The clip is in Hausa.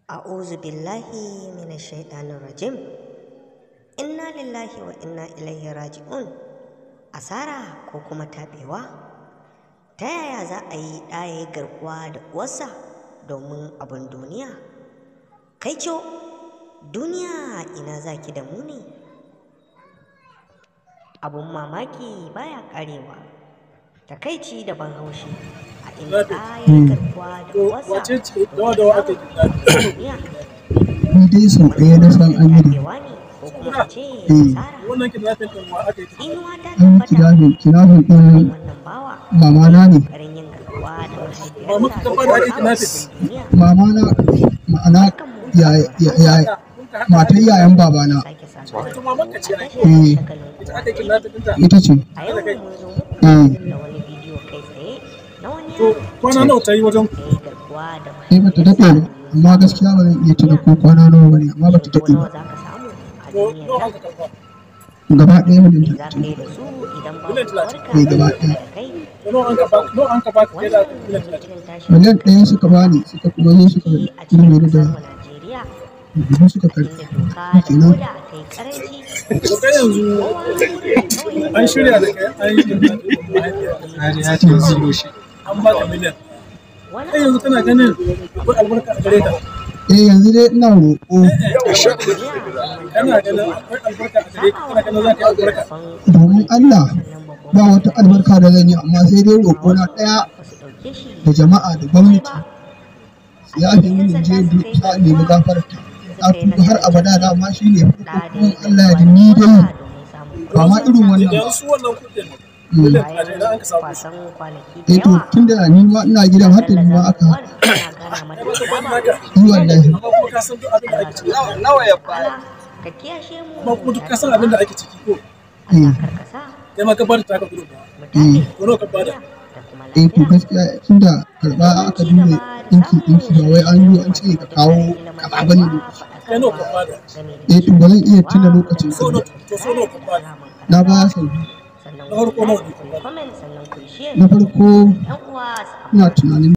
A'udhu billahi minash shaitanir rajim. Innalillahi wa inna-ilaihir rajiun. Asara ko kuma taɓewa. Ta yaya za a yi ɗa yayi garkuwa da uwarsa domin abun duniya? Kaico, duniya ina zaki da mu ne? Abun mamaki baya ƙarewa. Takaici da ban haushi a inda ɗa yayi garkuwa da uwarsa domin samun duniya. Ni dai sau ɗaya na san an yi da Ko kuma a ce asara. Inuwa ta an tabbata kirafin ɗin wannan bawa mamana ne. ƙoƙarin yin garkuwa da mahaifiyarsa duniya. Mamana ma'ana matar yayan babana. Sake saduwa Eh, ita ce. a yau mun zo muku Eh, da wani bidiyo kai tsaye na wani yaro Kwana nawa ta yi wajen da ya garkuwa da eh bata daɗe ba, amma gaskiya ba zan iya tuna ko kwana nawa bane, amma bata ko daɗe nawa ba. za ka samu a duniyar nan? Gaba ɗaya Me mijin za ta ka yi da su idan babu uwarka Eh, gaba ɗaya. da kai? nawa an ka baka kai da Wannan irin tashin miliyan ɗaya suka bani, suka kuma zo suka a cikin ilimi da ƙasarmu Najeriya, dubu suka karɓi. inda doka da Kenan koda ta yi ƙaranci, to kai yanzu kowa kawai an shirya da kai an yi an baka miliyan wani kai yanzu kana ganin akwai albarka a gare ka yanzu dai ina roƙo kana ganin akwai albarka a gare ka kana ganin za ka yi albarka domin Allah ba wata albarka da zan yi, amma sai dai roƙo na ɗaya da jama'a da gwamnati su yafe mini je ta nemi gafarta. Na tuba har abada, dama shi ne farko, kuma Allah ya ji ni dai ba ma irin wannan ba. idan su wannan kuɗin miliyan a jere an ka samu kwasan kwanaki da To yawa tun da ni ma ina gidan har da ni ma aka ana gana mata haka yi wallahi. amma kuma ka san duk abin da ake ciki Allah ka kiyashe mu kuma kuma duk ka san abin da ake ciki ko Allah karkasa kai ma ka bada taka kuɗin ba mu tafi ko nawa ka bada da kuma To lafiya. gaskiya tun da karɓa aka dinga ɗinki ba wai an yi an ce ka kawo kaza bane lokaci. kai nawa ka bada To ba zan iya tuna lokacin so ba. nawa to so nawa ka bada Na ba sau biyu. sannan na farko nawa ne ka bada comment sannan ku share Na farko yan uwa su ina tunanin